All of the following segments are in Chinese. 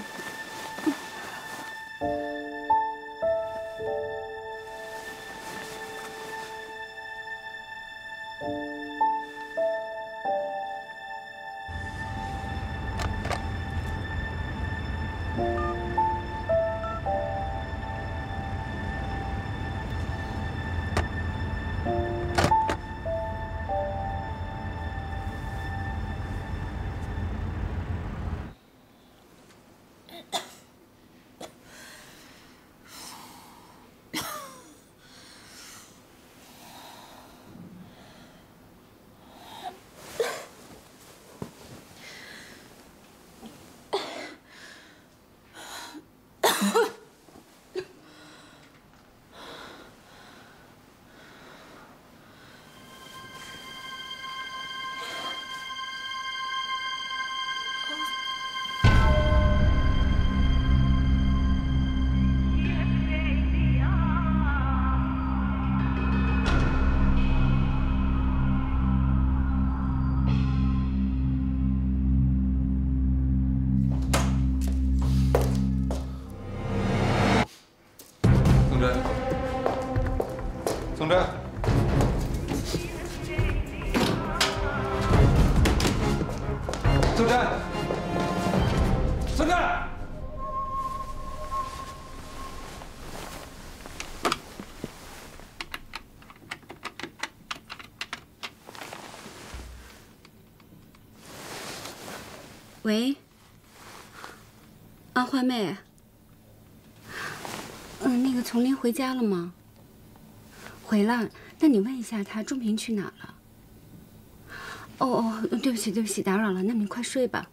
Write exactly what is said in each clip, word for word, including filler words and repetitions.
宋真，宋真，宋真。 喂，啊，花妹，嗯，那个丛林回家了吗？回了，那你问一下他，仲平去哪了？哦哦，对不起对不起，打扰了，那你快睡吧。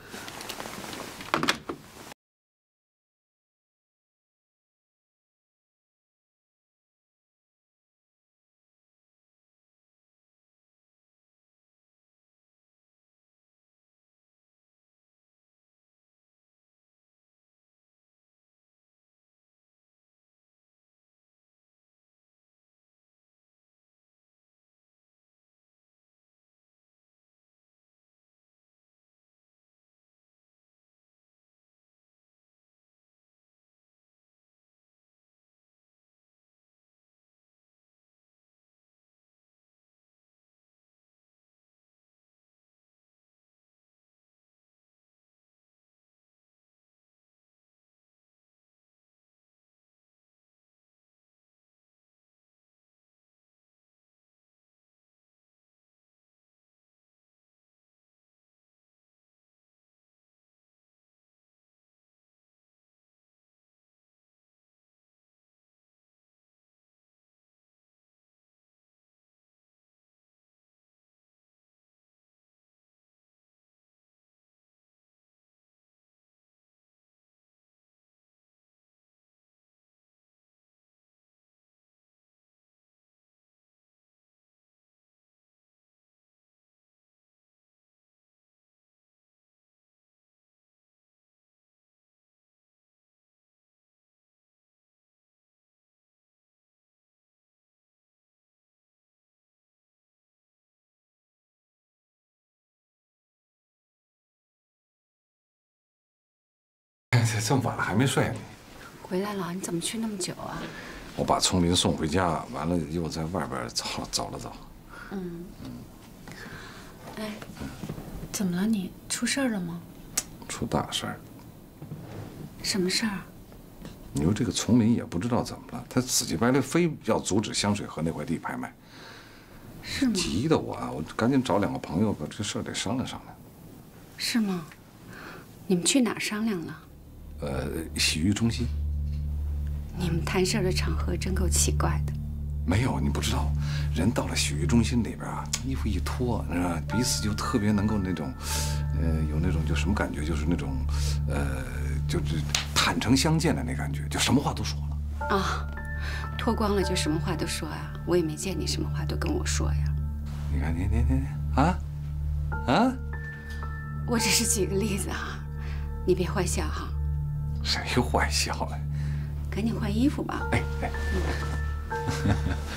这么晚了还没睡呢？ 回来了，你怎么去那么久啊？ 我把丛林送回家，完了又在外边找找了找。 嗯。哎，怎么了你？出事儿了吗？ 出大事儿。 什么事儿？ 你说这个丛林也不知道怎么了，他死乞白赖非要阻止香水河那块地拍卖。 是吗？ 急得我啊，我赶紧找两个朋友把这事儿得商量商量。 是吗？你们去哪儿商量了？ 呃，洗浴中心。 你们谈事儿的场合真够奇怪的。 没有，你不知道，人到了洗浴中心里边啊，衣服一脱，是吧？彼此就特别能够那种，呃，有那种就什么感觉，就是那种，呃，就是坦诚相见的那感觉，就什么话都说了。 啊，脱光了就什么话都说呀？我也没见你什么话都跟我说呀。 你看，你你你啊啊！ 我只是举个例子啊，你别坏笑哈。 谁坏笑了？ 赶紧换衣服吧。 哎哎，嗯、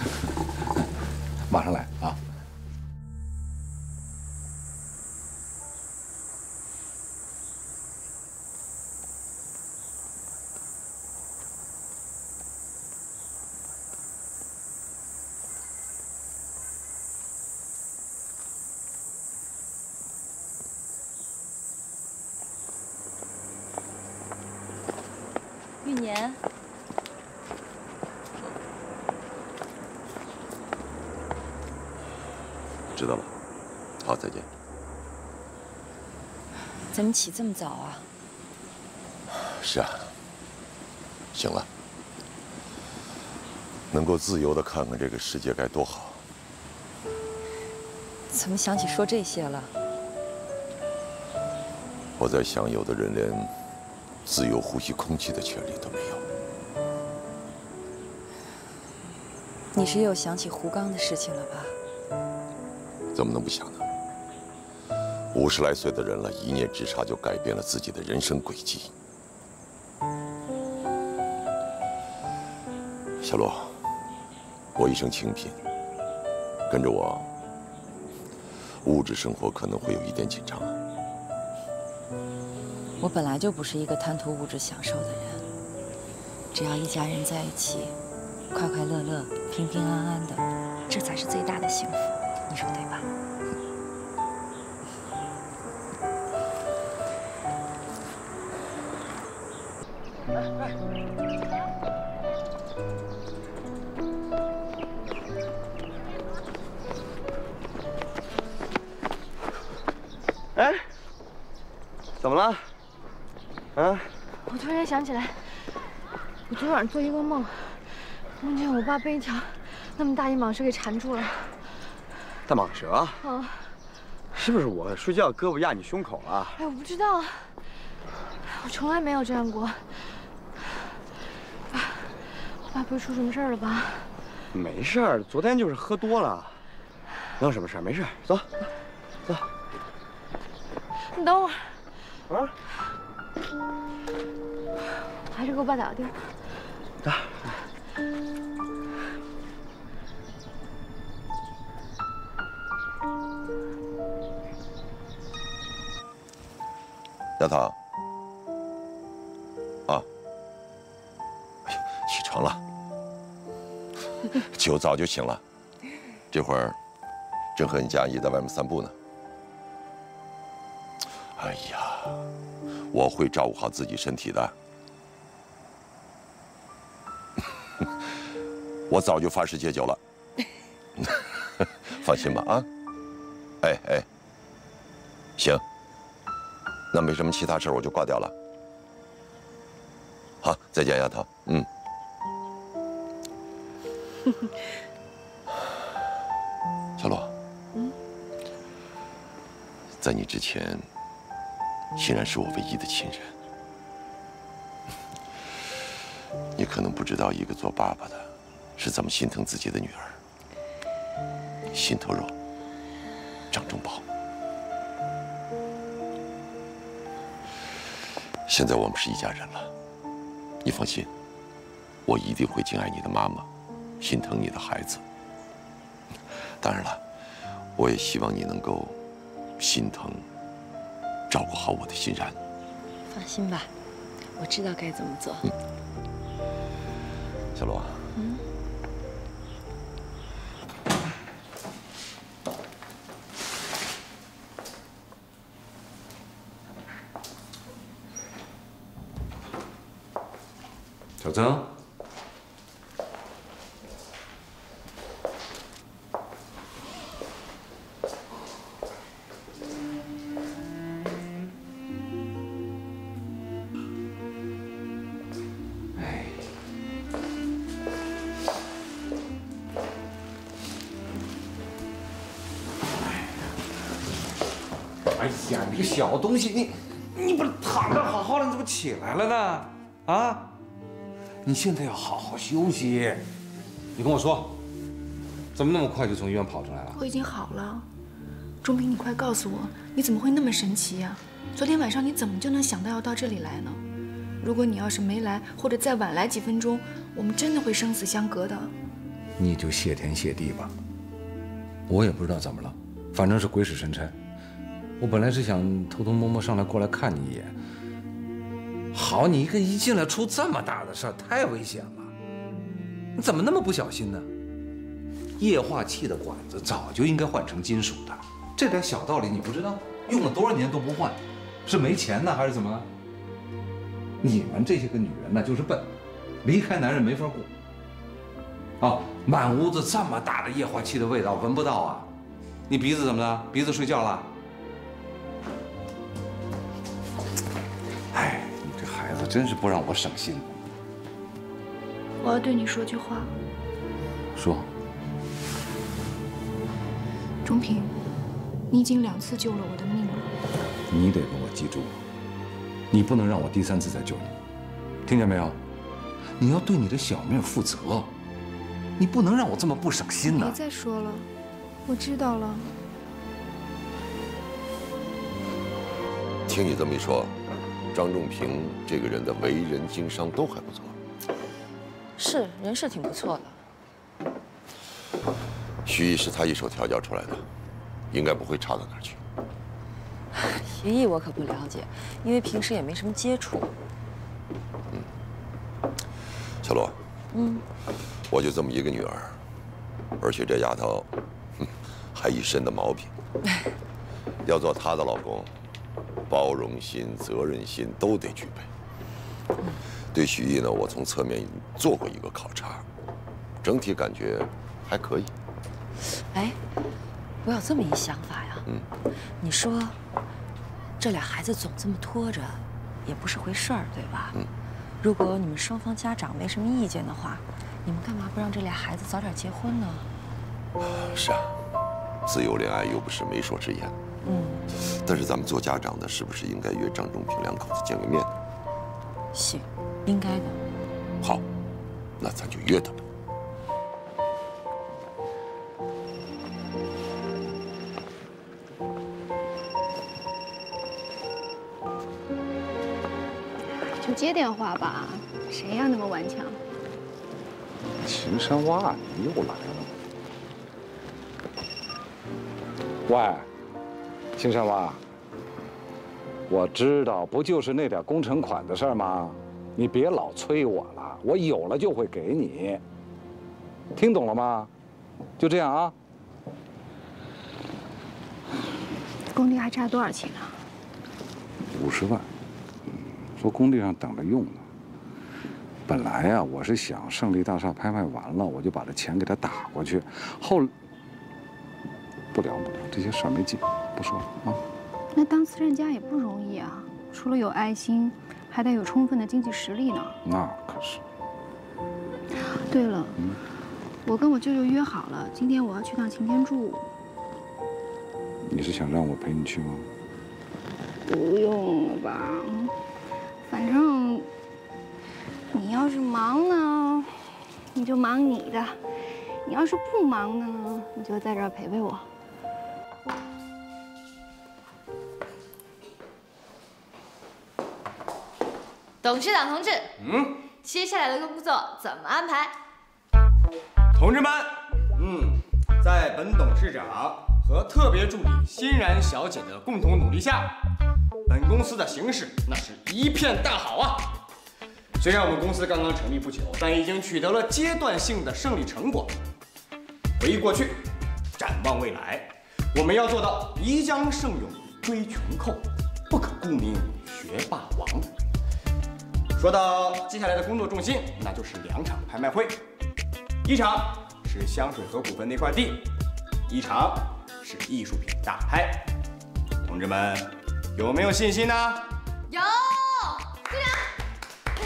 马上来啊！ 玉年。 知道了，好，再见。 怎么起这么早啊？ 是啊，醒了，能够自由的看看这个世界该多好。 怎么想起说这些了？ 我在想，有的人连自由呼吸空气的权利都没有。 你是又想起胡刚的事情了吧？ 怎么能不想呢？五十来岁的人了，一念之差就改变了自己的人生轨迹。小罗，我一生清贫，跟着我，物质生活可能会有一点紧张啊。 我本来就不是一个贪图物质享受的人，只要一家人在一起，快快乐乐、平平安安的，这才是最大的幸福，你说对吧？ 哎，怎么了？啊？ 我突然想起来，我昨晚上做一个梦，梦见我爸被一条那么大一蟒蛇给缠住了。 大蟒蛇？啊？ 啊。 是不是我睡觉胳膊压你胸口了？ 哎，我不知道，我从来没有这样过。爸，我爸不会出什么事儿了吧？ 没事儿，昨天就是喝多了，能有什么事儿？没事，走，走。 你等会儿。 啊？ 还是给我爸打个电话。 打。 丫头。啊。哎呦，起床了。酒早就醒了，这会儿正和你家阿姨在外面散步呢。哎呀，我会照顾好自己身体的。我早就发誓戒酒了，放心吧啊。哎哎，行，那没什么其他事儿，我就挂掉了。好，再见，丫头。嗯。小罗。嗯。在你之前，欣然是我唯一的亲人。你可能不知道，一个做爸爸的是怎么心疼自己的女儿。心头肉，掌中宝。现在我们是一家人了，你放心，我一定会敬爱你的妈妈，心疼你的孩子。当然了，我也希望你能够心疼、照顾好我的欣然。 放心吧，我知道该怎么做。 嗯，小罗。 嗯。 小曾。哎呀，你个小东西，你你不是躺着好好的，你怎么起来了呢？啊！你现在要好好休息。你跟我说，怎么那么快就从医院跑出来了？ 我已经好了。钟平，你快告诉我，你怎么会那么神奇呀？昨天晚上你怎么就能想到要到这里来呢？如果你要是没来，或者再晚来几分钟，我们真的会生死相隔的。 你就谢天谢地吧。我也不知道怎么了，反正是鬼使神差。我本来是想偷偷摸摸上来过来看你一眼。好，你一个一进来出这么大的事儿，太危险了。你怎么那么不小心呢？液化气的管子早就应该换成金属的，这点小道理你不知道？用了多少年都不换，是没钱呢还是怎么了？ 你们这些个女人呢，就是笨，离开男人没法过。啊，满屋子这么大的液化气的味道，闻不到啊？你鼻子怎么了？鼻子睡觉了？哎，你这孩子真是不让我省心。 我要对你说句话。 说。 钟平，你已经两次救了我的命了。 你得给我记住，你不能让我第三次再救你，听见没有？你要对你的小命负责，你不能让我这么不省心呢。 别再说了，我知道了。 听你这么一说，张仲平这个人的为人经商都还不错。 是，人是挺不错的。 徐毅是他一手调教出来的，应该不会差到哪儿去。 徐毅我可不了解，因为平时也没什么接触。 嗯，小罗， 嗯， 我就这么一个女儿，而且这丫头，哼，还一身的毛病。要做她的老公，包容心、责任心都得具备。对徐毅呢，我从侧面做过一个考察，整体感觉还可以。 哎，我有这么一想法呀。 嗯， 你说，这俩孩子总这么拖着，也不是回事儿，对吧？ 嗯。 如果你们双方家长没什么意见的话，你们干嘛不让这俩孩子早点结婚呢？ 是啊，自由恋爱又不是媒妁之言。 嗯。 但是咱们做家长的，是不是应该约张仲平两口子见个面呢？ 行，应该的。 好，那咱就约他们。 就接电话吧，谁呀那么顽强？ 秦山洼，你又来了。喂，秦山洼，我知道，不就是那点工程款的事儿吗？你别老催我了，我有了就会给你。听懂了吗？就这样啊。 工地还差多少钱啊？ 五十万。说工地上等着用呢。本来呀、啊，我是想胜利大厦拍卖完了，我就把这钱给他打过去。后不聊不聊，这些事儿没劲，不说了啊。 那当慈善家也不容易啊，除了有爱心，还得有充分的经济实力呢。 那可是。 对了， 嗯， 我跟我舅舅约好了，今天我要去趟擎天柱。 你是想让我陪你去吗？ 不用了吧，反正你要是忙呢，你就忙你的；你要是不忙呢，你就在这儿陪陪我。 董事长同志，嗯，接下来的工作怎么安排？ 同志们，嗯，在本董事长和特别助理欣然小姐的共同努力下，本公司的形势那是一片大好啊！虽然我们公司刚刚成立不久，但已经取得了阶段性的胜利成果。回忆过去，展望未来，我们要做到宜将胜勇追穷寇，不可顾名学霸王。说到接下来的工作重心，那就是两场拍卖会，一场是香水河股份那块地，一场是艺术品大拍。同志们，有没有信心呢？ 有，队长。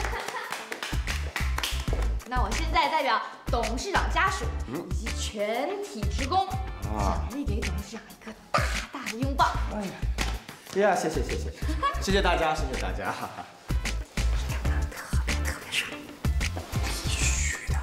那我现在代表董事长家属以及全体职工， 啊， 奖励给董事长一个大大的拥抱。 哎呀，哎呀，谢谢谢谢，谢谢大家，谢谢大家。 特别特别帅， 必须的。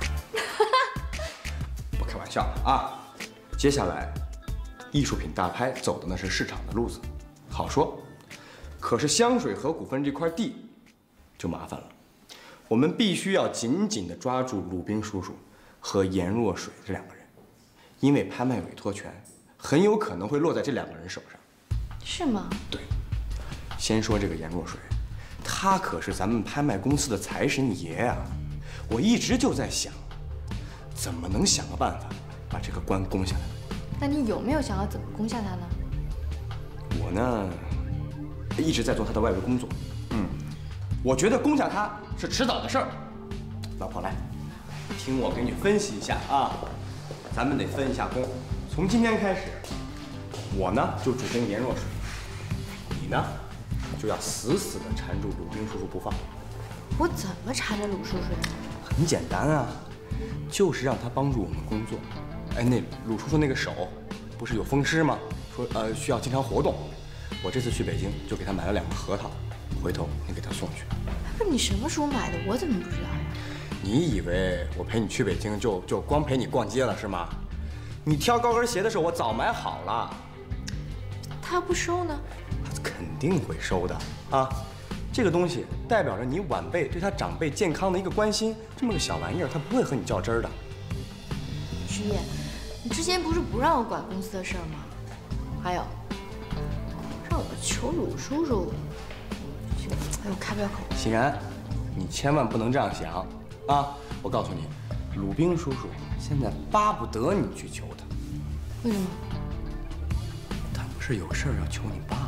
不开玩笑啊！接下来，艺术品大拍走的那是市场的路子，好说。可是香水河股份这块地就麻烦了，我们必须要紧紧地抓住鲁滨叔叔和颜若水这两个人，因为拍卖委托权很有可能会落在这两个人手上。 是吗？ 对。先说这个颜若水，他可是咱们拍卖公司的财神爷啊！我一直就在想，怎么能想个办法把这个官攻下来。 那你有没有想要怎么攻下他呢？ 我呢，一直在做他的外围工作。嗯， 我觉得攻下他是迟早的事儿。老婆，来，听我给你分析一下啊，咱们得分一下工。从今天开始，我呢就主攻颜若水，你呢就要死死地缠住鲁滨叔叔不放。 我怎么缠着鲁叔叔呀？ 很简单啊，就是让他帮助我们工作。哎，那鲁叔叔那个手不是有风湿吗？说呃需要经常活动。我这次去北京就给他买了两个核桃，回头你给他送去。 不是你什么时候买的？我怎么不知道呀？ 你以为我陪你去北京就就光陪你逛街了是吗？你挑高跟鞋的时候我早买好了。 他不收呢？ 他肯定会收的啊！这个东西代表着你晚辈对他长辈健康的一个关心，这么个小玩意儿，他不会和你较真儿的。 徐烨，你之前不是不让我管公司的事儿吗？还有，让我求鲁叔叔，哎，我开不了口。 欣然，你千万不能这样想啊！我告诉你，鲁滨叔叔现在巴不得你去求他。 为什么？ 他不是有事儿要求你爸吗？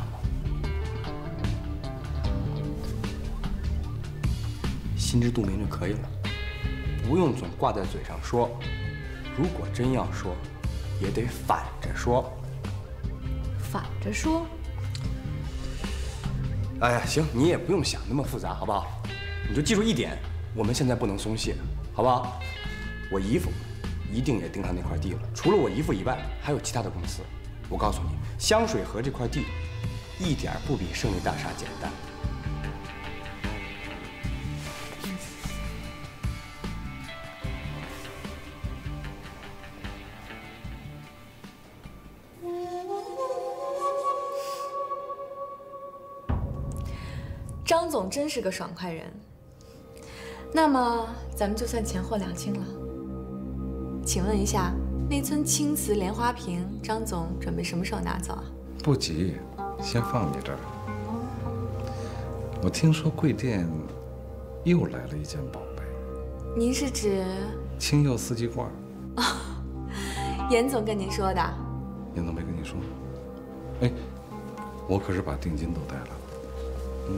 心知肚明就可以了，不用总挂在嘴上说。如果真要说，也得反着说。 反着说？ 哎呀，行，你也不用想那么复杂，好不好？你就记住一点，我们现在不能松懈，好不好？我姨父一定也盯上那块地了。除了我姨父以外，还有其他的公司。我告诉你，香水河这块地，一点不比胜利大厦简单。 张总真是个爽快人。那么咱们就算钱货两清了。请问一下，那尊青瓷莲花瓶，张总准备什么时候拿走啊？ 不急，先放你这儿。我听说贵店又来了一件宝贝。 您是指青釉四季罐？ 哦，严总跟您说的。 严总没跟你说？哎，我可是把定金都带来了。嗯。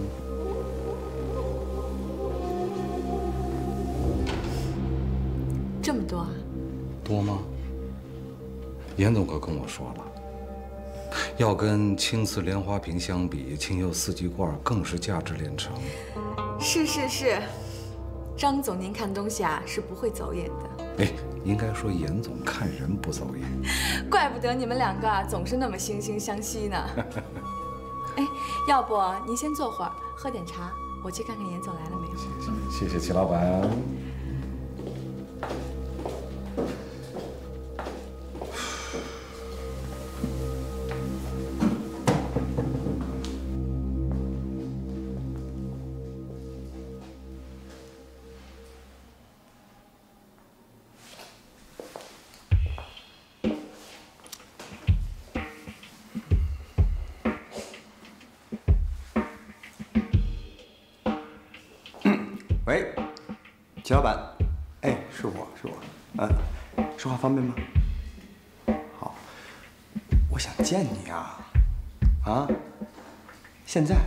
这么多啊？ 多吗？严总可跟我说了，要跟青瓷莲花瓶相比，青釉四季罐更是价值连城。 是是是，张总您看东西啊是不会走眼的。 哎，应该说严总看人不走眼。 怪不得你们两个啊总是那么惺惺相惜呢。哎，要不您先坐会儿，喝点茶，我去看看严总来了没有。 谢谢，谢谢齐老板。 喂，齐老板，哎，是我是我，嗯，说话方便吗？好，我想见你啊，啊，现在？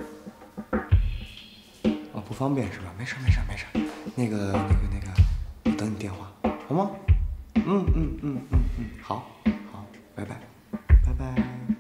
哦，不方便是吧？没事没事没事，那个那个那个，我等你电话，好吗？嗯嗯嗯嗯嗯，好，好，拜拜，拜拜。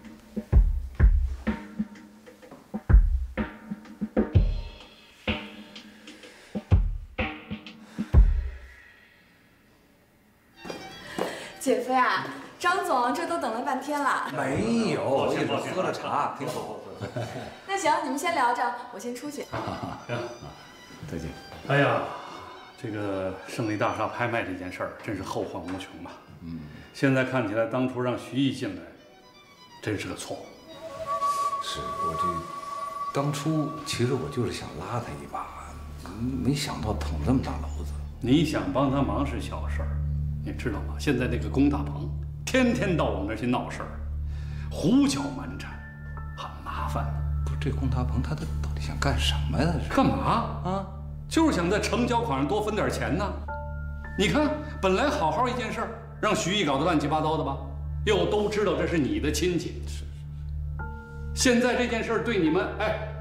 姐夫呀，张总这都等了半天了。 没有，我也是喝了茶，挺好。 那行，你们先聊着，我先出去。 再见。 哎呀，这个胜利大厦拍卖这件事儿真是后患无穷吧？嗯，现在看起来，当初让徐毅进来，真是个错误。 是我这当初其实我就是想拉他一把，没想到捅这么大娄子。 你想帮他忙是小事儿。你知道吗？现在那个龚大鹏天天到我们那儿去闹事儿，胡搅蛮缠，很麻烦的。 不是这龚大鹏他的到底想干什么呀？ 干嘛啊？就是想在成交款上多分点钱呢。你看，本来好好一件事儿，让徐毅搞得乱七八糟的吧？又都知道这是你的亲戚。是是。现在这件事儿对你们，哎，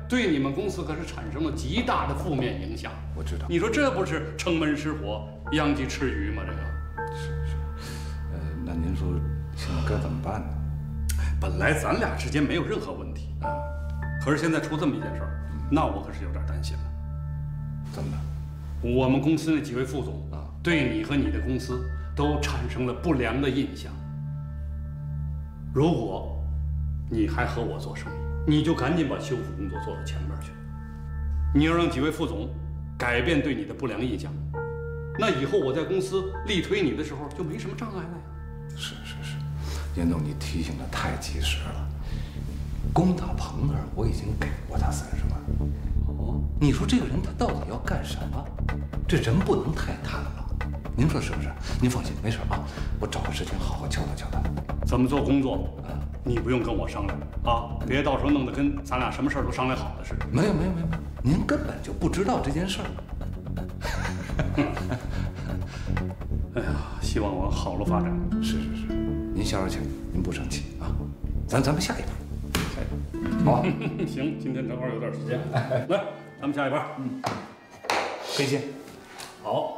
对你们公司可是产生了极大的负面影响。 我知道。 你说这不是城门失火，殃及池鱼吗？这个。 是是。呃，那您说现在该怎么办呢？ 本来咱俩之间没有任何问题啊，可是现在出这么一件事儿，那我可是有点担心了。 怎么了？ 我们公司那几位副总啊，对你和你的公司都产生了不良的印象。如果你还和我做生意，你就赶紧把修复工作做到前面去。你要让几位副总改变对你的不良印象，那以后我在公司力推你的时候就没什么障碍了呀。 是是是，严总，你提醒的太及时了。龚大鹏那儿我已经给过他三十万。哦，你说这个人他到底要干什么？这人不能太贪了，您说是不是？您放心，没事啊，我找个时间好好教导教导。 怎么做工作啊？你不用跟我商量啊，别到时候弄得跟咱俩什么事儿都商量好的似的。 没有没有没有没有，您根本就不知道这件事儿。 哎呀，希望往好了发展。 是是是，您消消气，您不生气啊？咱咱们下一步，下一步，好吧？ 行，今天正好有点时间，来，咱们下一盘。嗯， 飞剑。 好。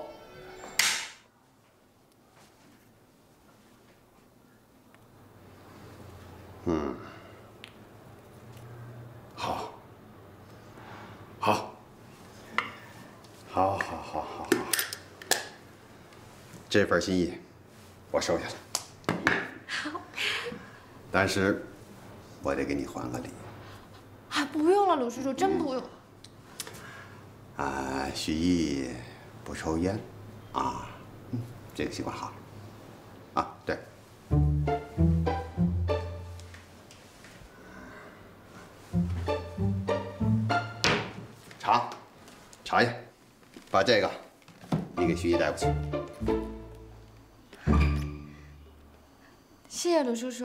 嗯，好，好，好，好，好，好，好，这份心意我收下了。 好， 但是我得给你还个礼。 啊，不用了，鲁叔叔，真不用。 啊，许毅不抽烟，啊，嗯，这个习惯好。啊，对。茶，茶叶，把这个你给徐毅带过去。 谢谢鲁叔叔。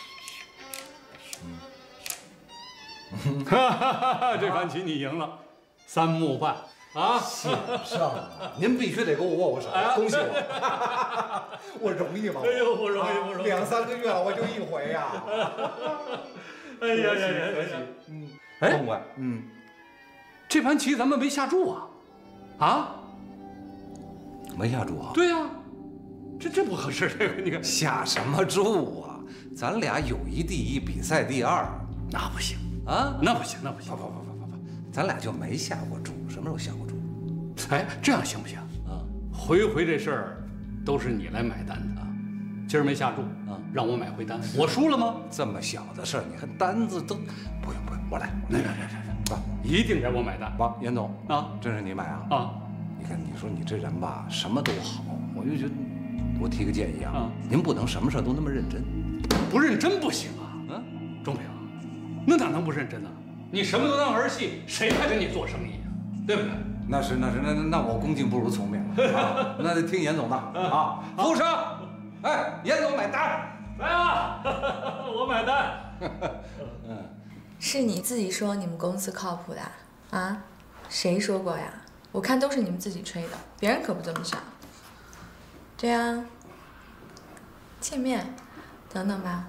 哈哈哈！这盘棋你赢了，三目半啊！ 先生，您必须得给我握握手，恭喜我！我容易吗？ 哎呦，不容易，不容易， 两三个月我就一回呀！ 哎呀呀呀！ 可喜，嗯， 哎， 痛快，嗯。 这盘棋咱们没下注啊，啊？ 没下注啊？ 对呀、啊，这这不合适，这个你看下什么注啊？咱俩友谊第一，比赛第二， 那不行啊？ 那不行，那不行， 不不不不不，咱俩就没下过注，什么时候下过注？ 哎，这样行不行啊？回回这事儿都是你来买单的啊，今儿没下注啊，让我买回单，我输了吗？ 这么小的事儿，你看单子都不用不用，我来，来来来来来。 一定该我买单。 王严总啊， 真是你买啊？ 啊， 你看，你说你这人吧，什么都好，我就觉得，我提个建议啊，啊您不能什么事都那么认真， 不认真不行啊。嗯，钟平，那哪能不认真呢？你什么都当儿戏，谁还跟你做生意啊？对不对？ 那是那是那那我恭敬不如从命了啊，那得听严总的啊。服务生，哎，严总买单， 来啊，我买单。 嗯。是你自己说你们公司靠谱的啊？谁说过呀？我看都是你们自己吹的，别人可不这么想。对啊，见面，等等吧。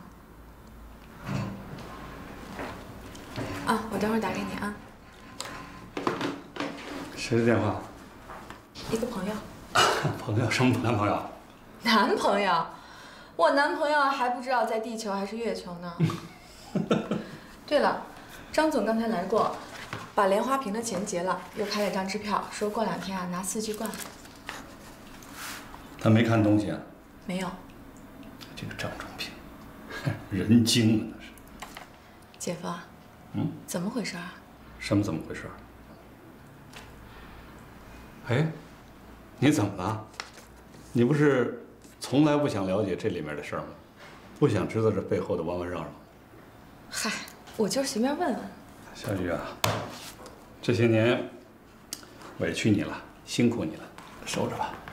啊，我等会儿打给你啊。 谁的电话？ 一个朋友。 朋友？什么男朋友？ 男朋友？我男朋友还不知道在地球还是月球呢。对了，张总刚才来过，把莲花瓶的钱结了，又开了张支票，说过两天啊拿四季罐。 他没看东西啊？ 没有。 这个张仲平，人精啊那是。 姐夫， 嗯， 怎么回事啊？ 什么怎么回事？哎，你怎么了？你不是从来不想了解这里面的事儿吗？不想知道这背后的弯弯绕绕？ 嗨。我就是随便问问。 小雨啊，这些年委屈你了，辛苦你了，收着吧。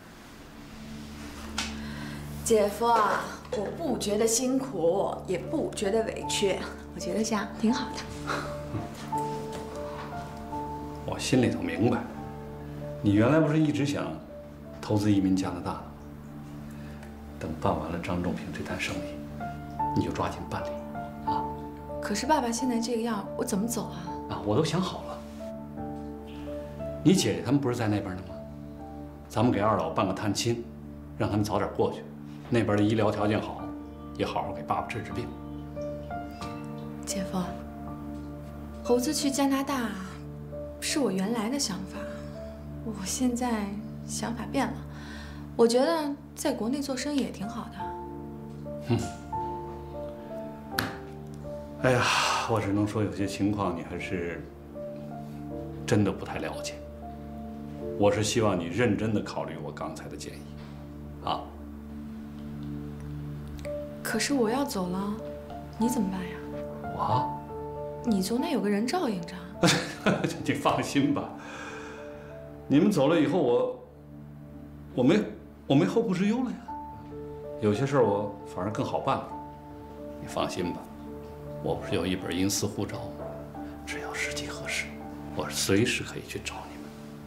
姐夫啊，我不觉得辛苦，也不觉得委屈，我觉得这样挺好的。 我心里头明白，你原来不是一直想投资移民加拿大吗？等办完了张仲平这摊生意，你就抓紧办理。 可是爸爸现在这个样，我怎么走啊？ 啊，我都想好了。你姐姐他们不是在那边呢吗？咱们给二老办个探亲，让他们早点过去。那边的医疗条件好，也好好给爸爸治治病。 姐夫，猴子去加拿大是我原来的想法，我现在想法变了。我觉得在国内做生意也挺好的。 嗯。哎呀，我只能说有些情况你还是真的不太了解。我是希望你认真的考虑我刚才的建议，啊。 可是我要走了，你怎么办呀？ 我？ 你总得有个人照应着。 你放心吧，你们走了以后，我我没我没后顾之忧了呀。有些事儿我反而更好办了。你放心吧，我不是有一本阴司护照吗？只要时机合适，我随时可以去找你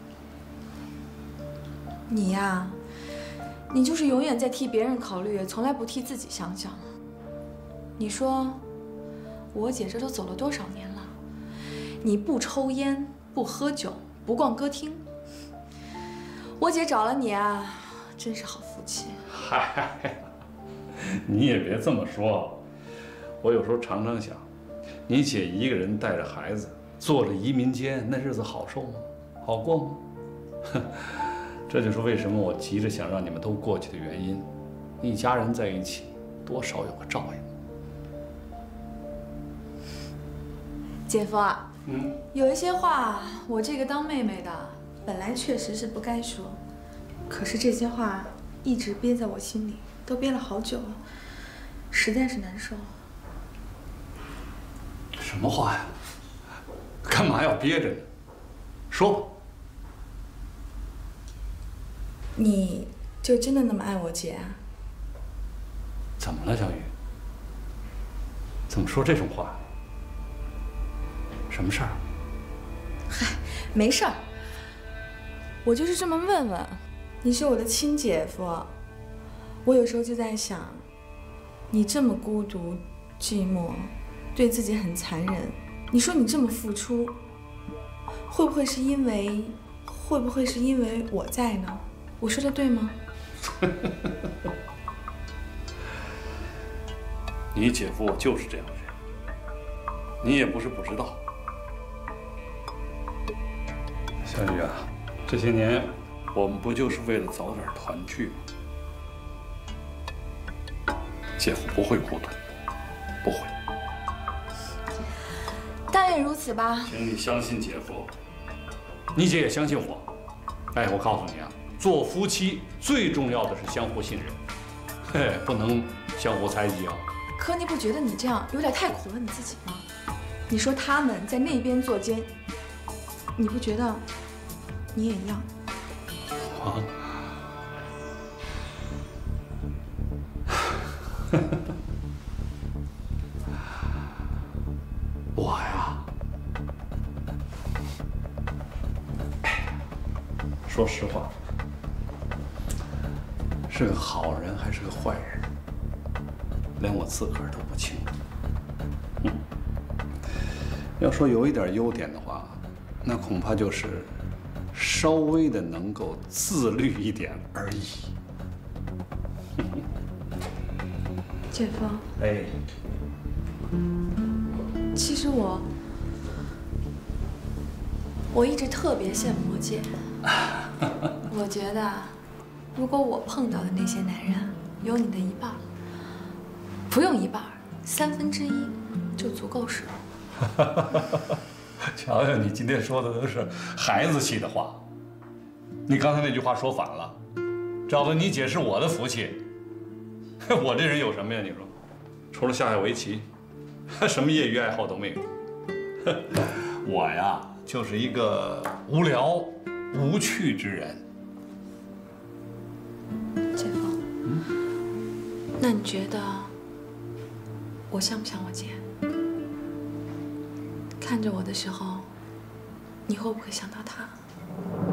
们。 你呀，你就是永远在替别人考虑，从来不替自己想想。你说，我姐这都走了多少年了？你不抽烟，不喝酒，不逛歌厅。我姐找了你啊，真是好福气。 嗨，你也别这么说。我有时候常常想，你姐一个人带着孩子，坐着移民监，那日子好受吗？好过吗？这就是为什么我急着想让你们都过去的原因。一家人在一起，多少有个照应。 姐夫啊。 嗯， 有一些话，我这个当妹妹的，本来确实是不该说，可是这些话一直憋在我心里，都憋了好久了，实在是难受。 什么话呀？干嘛要憋着呢？说吧。 你就真的那么爱我姐啊？ 怎么了，小雨？怎么说这种话？什么事儿？ 嗨，没事儿。我就是这么问问。你是我的亲姐夫，我有时候就在想，你这么孤独、寂寞，对自己很残忍。你说你这么付出，会不会是因为，会不会是因为我在呢？我说的对吗？ 你姐夫我就是这样的人，你也不是不知道。小雨啊，这些年我们不就是为了早点团聚吗？姐夫不会孤独，不会。 但愿如此吧。 请你相信姐夫，你姐也相信我。哎，我告诉你啊，做夫妻最重要的是相互信任，嘿，不能相互猜忌啊。 可你不觉得你这样有点太苦了你自己吗？你说他们在那边作奸，你不觉得你也一样？ 啊？我呀，说实话，是个好人还是个坏人，连我自个儿都不清楚。嗯，要说有一点优点的话，那恐怕就是稍微的能够自律一点而已。 姐夫， 哎， 其实我，我一直特别羡慕我姐。我觉得，如果我碰到的那些男人有你的一半，不用一半，三分之一就足够使。 瞧瞧，你今天说的都是孩子气的话。你刚才那句话说反了，找到你姐是我的福气。我这人有什么呀？你说，除了下下围棋，什么业余爱好都没有。我呀，就是一个无聊、无趣之人。 姐夫，嗯，那你觉得我像不像我姐？看着我的时候，你会不会想到她？